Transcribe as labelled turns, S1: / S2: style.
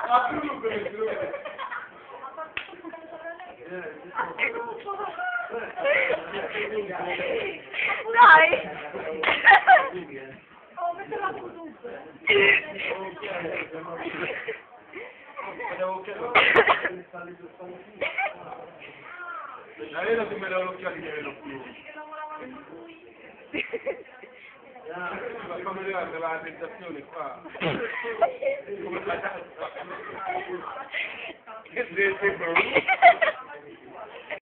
S1: Dai! Oh, mettila comunque!
S2: La vedo come la l'occhiali che vedo più. Ma come vedete la tentazione qua? Come la cazzo? Che sei